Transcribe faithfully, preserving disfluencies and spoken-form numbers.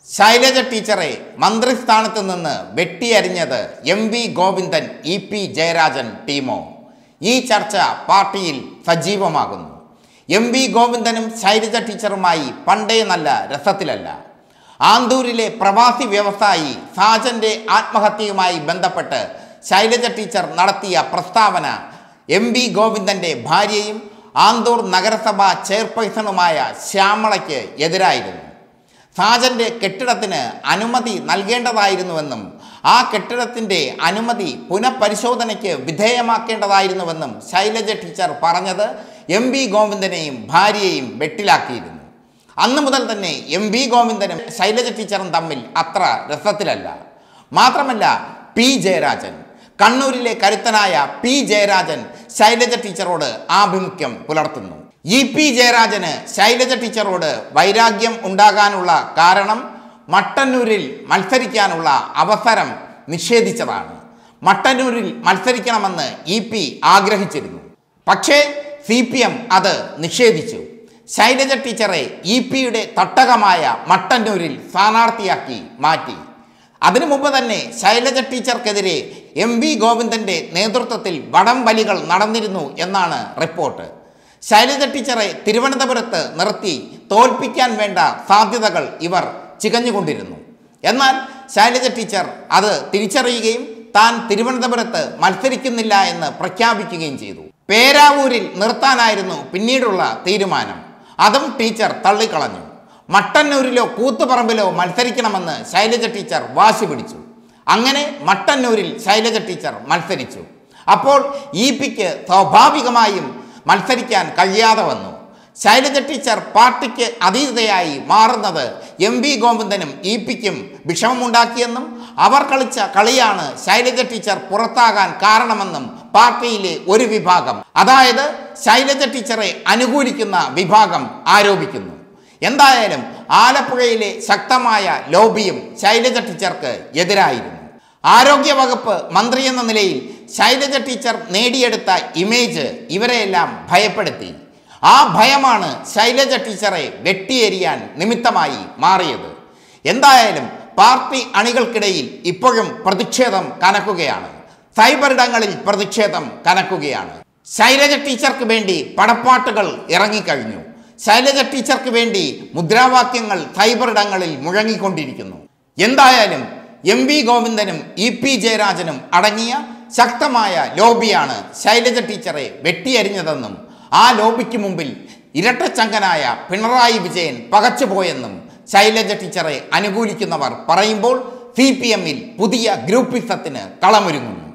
Shailaja teacher, Mandri Stanathan, Betty Arignatha, M V Govindan, E P Jayarajan, Timo. E Charcha, Party, Sajiva Magun. M V Govindanum, Shailaja teacher Mai, Pande Nalla, Rasatilalla. Anthoor Pravasi Vyavasai, Sajande Atmahati Mai Bandapata, Shailaja teacher Naratia, Prastavana, M V Govindan de Bharyayum, Anthoor Nagarasabha, Chairperson K Shyamala, Yediraidum. Sajande Kettidathinu Anumati Nalkendadayirunuvenന്നും ആ കെട്ടിടത്തിന്റെ അനുമതി പുനഃപരിശോധനയ്ക്ക് വിധേയമാക്കേണ്ടതായിരുന്നുവെന്നും Shailaja teacher പറഞ്ഞത് M V ഗോവിന്ദനെയും ഭാര്യയെയും വെട്ടിലാക്കിയിരുന്നു. അന്നു മുതൽ തന്നെ എം വി ഗോവിന്ദനും ശൈലജ ടീച്ചറും തമ്മിൽ അത്ര രസത്തിലല്ല. മാത്രമല്ല പി ജയരാജൻ കണ്ണൂരിലെ കരുത്തനായ പി ജയരാജൻ ശൈലജ ടീച്ചറോട് ആഭിമുഖ്യം പുലർത്തുന്നു. EPjayarajan, Shailaja teacher order, Vairagyam Undaganulla, Karanam, Mattanuril, Malsarikanula, Avasaram, Nishedicharan, Mattanuril, Malsarikanamana, E P, Agrahichiru. Pache, C P M, other, Nishedichu. Shailaja teacher, E P de Tattagamaya, Mattanuril, Sanarthiaki, Mati. Adin Mubadane, Shailaja teacher Kadire, M V Govindan de Nedurtatil, Badam Baligal, Nadandirinu, Yanana, reporter. Shailaja teacher, Thiruvananthapurathu, Nirthi, Tholpikkan Venda, Sadhyathagal, Ivar, Chikanjukondirunnu. Enനാൽ Shailaja teacher, അത് തിരിച്ചറിയുകയും താൻ തിരുവനന്തപുരത്ത് മത്സരിക്കുന്നില്ല എന്ന് പ്രഖ്യാപിക്കുകയും ചെയ്തു. പേരാവൂരിൽ നിർത്താനായിരുന്നു പിന്നീടുള്ള തീരുമാനം. അതും ടീച്ചർ തള്ളിക്കളഞ്ഞു. മട്ടന്നൂരിലോ കൂത്തുപറമ്പിലോ മത്സരിക്കണമെന്ന് ശൈലജ ടീച്ചർ വാശി പിടിച്ചു. അങ്ങനെ മട്ടന്നൂരിൽ ശൈലജ ടീച്ചർ മത്സരിച്ചു. അപ്പോൾ ഇപിക്ക് സ്വാഭാവികമായും മത്സരിക്കാൻ കഴിയാതെ വന്നു. ശൈലജ ടീച്ചർ പാർട്ടിക്ക് അതീതയായി മാറുന്നത് എം വി ഗോവിന്ദനും ഇപിക്കും വിഷമമുണ്ടാക്കിയെന്നും അവർ കളിച്ച കളിയാണ് ശൈലജ ടീച്ചർ പുറത്താകാൻ കാരണമെന്നും പാർട്ടിയിലെ ഒരു വിഭാഗം, അതായത് ശൈലജ ടീച്ചറെ അനുകൂലിക്കുന്ന വിഭാഗം ആരോപിക്കുന്നു. എന്തായാലും ആലപ്പുഴയിലെ ശക്തമായ ലോബിയും ശൈലജ ടീച്ചർക്ക് എതിരായിരുന്നു. ആരോഗ്യവകുപ്പ് മന്ത്രി എന്ന നിലയിൽ ശൈലജ ടീച്ചർ നേടിയെടുത്ത ഇമേജ് ഇവരെയെല്ലാം ഭയപ്പെടുത്തി. ആ ഭയമാണ് ശൈലജ ടീച്ചറെ വെട്ടിയെറിയാൻ നിമിത്തമായി മാറിയത്. എന്തായാലും പാർട്ടി അണികൾക്കിടയിൽ ഇപ്പോഴും പ്രതിഷേധം കനക്കുകയാണ്. സൈബറിടങ്ങളിൽ പ്രതിഷേധം കനക്കുകയാണ്. ശൈലജ ടീച്ചർക്ക് വേണ്ടി പടപ്പാട്ടുകൾ ഇറങ്ങിക്കഴിഞ്ഞു. ശൈലജ ടീച്ചർക്ക് വേണ്ടി മുദ്രാവാക്യങ്ങൾ സൈബറിടങ്ങളിൽ മുഴങ്ങിക്കൊണ്ടിരിക്കുന്നു. എന്തായാലും എം വി ഗോവിന്ദനും ഇ പി ജയരാജനും അടങ്ങിയ ശക്തമായ ലോബിയാണ് ശൈലജ ടീച്ചറെ വെട്ടിയരിഞ്ഞതെന്നും ആ ലോബിക്ക് മുമ്പിൽ ഇരട്ടച്ചങ്കനായ പിണറായി വിജയൻ പകച്ചുപോയെന്നും ശൈലജ ടീച്ചറെ അനുകൂലിക്കുന്നവർ പറയുമ്പോൾ സി പി എമ്മിൽ പുതിയ ഗ്രൂപ്പിസത്തിന് കളമൊരുങ്ങുന്നു.